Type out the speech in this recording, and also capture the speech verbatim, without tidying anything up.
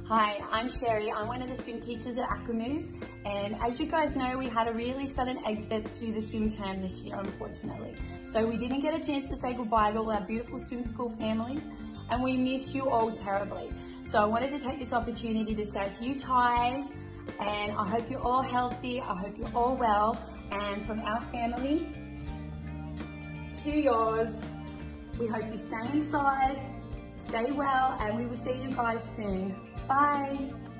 Hi, I'm Cherie. I'm one of the swim teachers at Aquamoose, and as you guys know, we had a really sudden exit to the swim term this year, unfortunately. So we didn't get a chance to say goodbye to all our beautiful swim school families, and we miss you all terribly. So I wanted to take this opportunity to say to you, Ty, and I hope you're all healthy, I hope you're all well, and from our family to yours, we hope you stay inside, stay well, and we will see you guys soon. Bye.